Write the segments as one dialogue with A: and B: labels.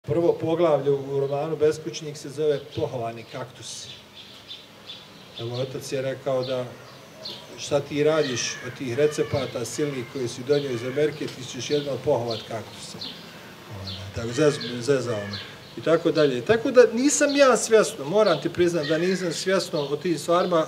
A: Prvo poglavlje u romanu Beskućnik se zove Pohovani kaktusi. Evo, otac je rekao da šta ti radiš od tih recepata silnih koji si donio iz Amerike, ti ćeš jedno pohovat kaktuse. Tako, zezao me. I tako dalje. Tako da nisam ja svjesno, moram ti priznati da nisam svjesno o tim stvarima.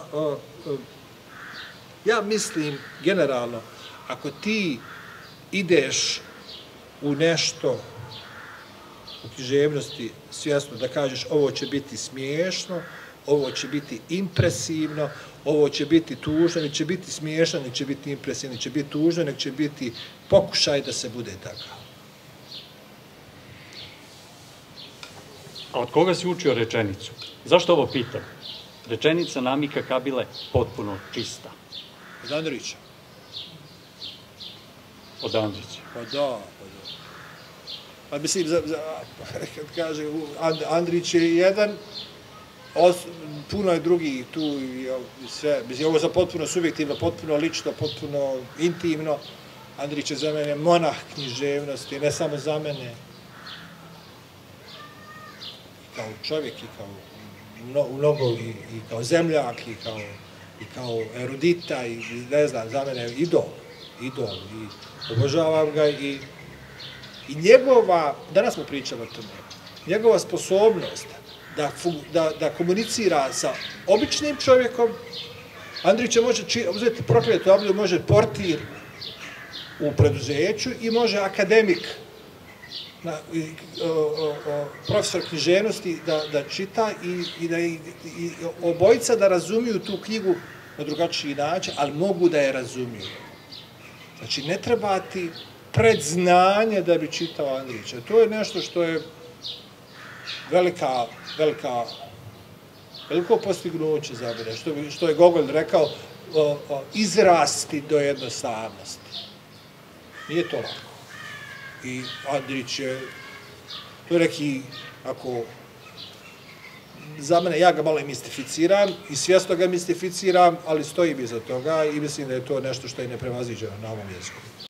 A: Ja mislim, generalno, ako ti ideš u nešto u književnosti svjesno da kažeš ovo će biti smiješno, ovo će biti impresivno, ovo će biti tužno, ne će biti smiješno, ne će biti impresivno, ne će biti tužno, nek će biti pokušaj da se bude takav.
B: A od koga si učio rečenicu? Zašto ovo pitam? Rečenica Namika Kabile potpuno čista.
A: Od Andrića.
B: Od Andrića.
A: Pa da. Pa mislim, kad kaže, Andrić je jedan, puno je drugi tu i sve. Mislim, ovo je za potpuno subjektivno, potpuno lično, potpuno intimno. Andrić je za mene monah književnosti, ne samo za mene. Kao čovjek i kao mnogo i kao zemljak i kao erudita i ne znam, za mene je idol i obožavam ga i njegova, danas smo pričali o tome, njegova sposobnost da komunicira sa običnim čovjekom. Andrić može uzeti prokletu oblju, može portir u preduzeću i može akademik, profesor književnosti da čita i obojica da razumiju tu knjigu na drugačiji način, ali mogu da je razumiju. Znači, ne treba ti predznanje da bi čitao Andrića. To je nešto što je veliko postignuće za mene, što je Gogol rekao, izrasti do jednostavnosti. Nije to lako. I Andrić je, to je neki, ako za mene, ja ga malo i mistificiram i svjesno ga mistificiram, ali stojim iza toga i mislim da je to nešto što je neprevaziđeno na ovom jeziku.